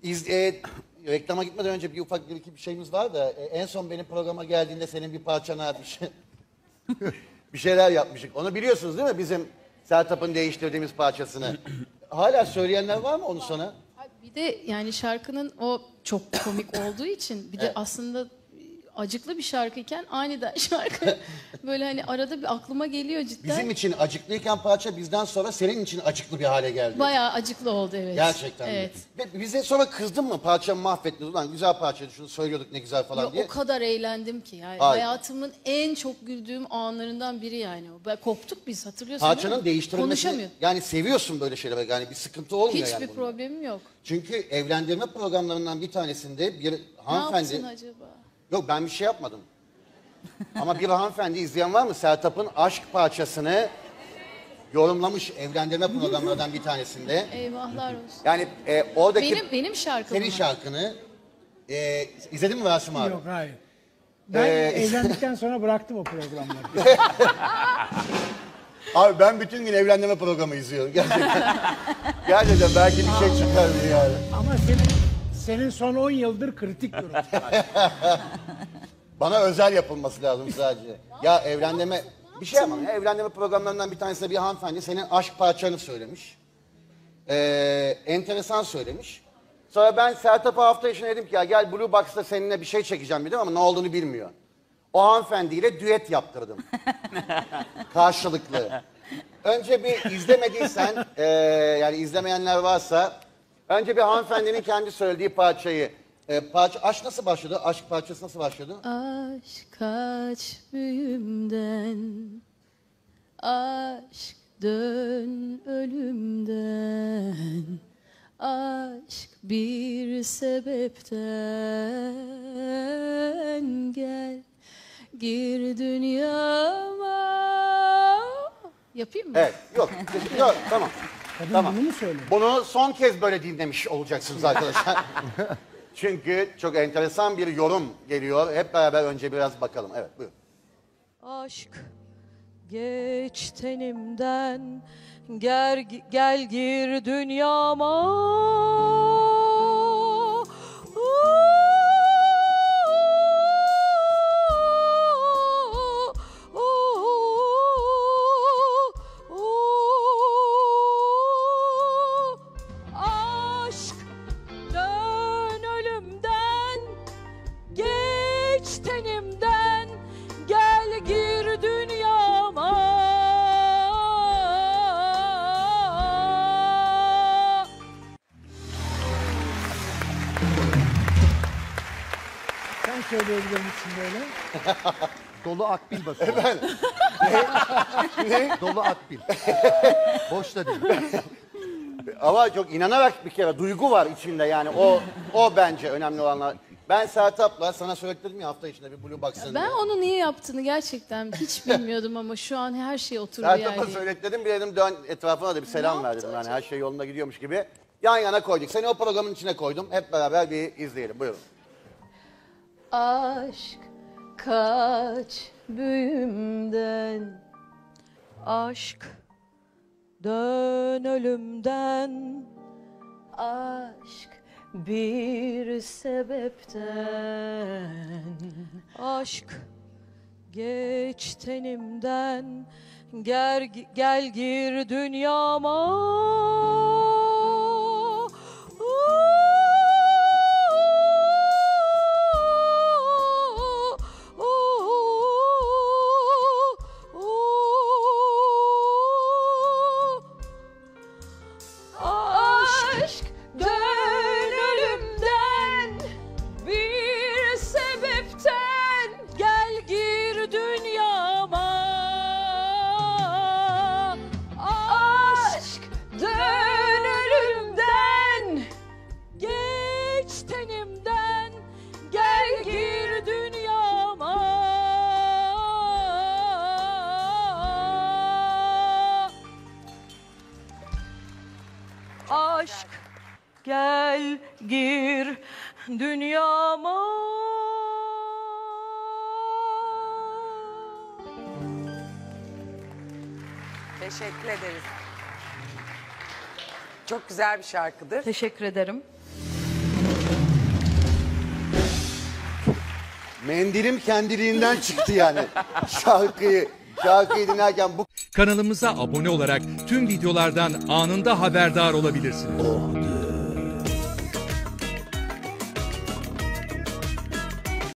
Reklama gitmeden önce bir ufak bir şeyimiz var da en son benim programa geldiğinde senin bir parçana bir şeyler yapmıştık. Onu biliyorsunuz değil mi? Bizim Sertab'ın değiştirdiğimiz parçasını. Hala söyleyenler var mı onu sana? Bir de yani şarkının o çok komik olduğu için bir de aslında acıklı bir şarkıyken aniden şarkı böyle hani arada bir aklıma geliyor cidden. Bizim için acıklıyken parça bizden sonra senin için acıklı bir hale geldi. Bayağı acıklı oldu evet. Gerçekten. Evet. Bize sonra kızdın mı? Parçamı mahvettiniz. Ulan güzel parçaydı şunu söylüyorduk ne güzel falan diye. O kadar eğlendim ki yani. Hayatımın en çok güldüğüm anlarından biri yani o. Koptuk biz hatırlıyorsun değil mi? Parçanın değiştirilmesini yani seviyorsun böyle şeylere yani bir sıkıntı olmuyor yani. Hiçbir problemim yok. Çünkü evlendirme programlarından bir tanesinde bir hanımefendi... Ne yaptın acaba? Yok ben bir şey yapmadım. Ama bir hanımefendi izleyen var mı? Sertab'ın aşk parçasını yorumlamış evlendirme programlarından bir tanesinde. Eyvahlar olsun. Yani oradaki... Benim şarkım senin şarkını izledin mi Rasim abi? Yok hayır. Ben evlendikten sonra bıraktım o programları. Abi ben bütün gün evlendirme programı izliyorum gerçekten. Gerçekten belki bir şey çıkar diye yani. Ama senin son 10 yıldır kritik durum. Bana özel yapılması lazım sadece. Ya evlendirme... Bir şey yapmam ya. Evlendirme programlarından bir tanesinde bir hanımefendi senin aşk parçanı söylemiş. Enteresan söylemiş. Sonra ben Sertab'a hafta içinde dedim ki ya gel Blue Box'ta seninle bir şey çekeceğim dedim ama ne olduğunu bilmiyor. O hanımefendiyle düet yaptırdım. Karşılıklı. Önce bir izlemediysen, yani izlemeyenler varsa... Önce bir hanımefendinin kendi söylediği parçayı... aşk nasıl başladı? Aşk parçası nasıl başladı? Aşk kaç büyümden, aşk dön ölümden, aşk bir sebepten gel gir dünyama. Yapayım mı? Evet, yok tamam. Kadın bunu mu söylüyor? Bunu son kez böyle dinlemiş olacaksınız arkadaşlar. Çünkü çok enteresan bir yorum geliyor. Hep beraber önce biraz bakalım. Evet, buyurun. Aşk geç tenimden, gel gir dünyama. Aşk dön ölümden, geç tenimden, gel gir dünyama. Sen söyleyebilir misin böyle? Dolu akbil basıyor. Efendim? Ne? Dolu akbil. Boşta değil. Ama çok inanarak bir kere duygu var içinde yani. O bence önemli olanlar. Ben Sertab'la sana söyledim ya hafta içinde bir Blue Box'ın. Ben onu niye yaptığını gerçekten hiç bilmiyordum ama şu an her şey oturdu Sertab'a yani. söyledim bir dedim dön etrafına da bir selam ver dedim. Yani her şey yolunda gidiyormuş gibi. Yan yana koyduk. Seni o programın içine koydum. Hep beraber bir izleyelim. Buyurun. Aşk kaç büyümden, Aşk dön ölümden, aşk bir sebepten. aşk geç tenimden, gel gir dünyama. Aşk dön ölümden, bir sebepten, gel gir dünyama. Aşk dön ölümden, geç tenimden, gel gir dünyama. Aşk gel gir dünyama. Teşekkür ederiz. Çok güzel bir şarkıdır. Teşekkür ederim. Mendilim kendiliğinden çıktı yani. Şarkıyı dinlerken bu Kanalımıza abone olarak tüm videolardan anında haberdar olabilirsiniz.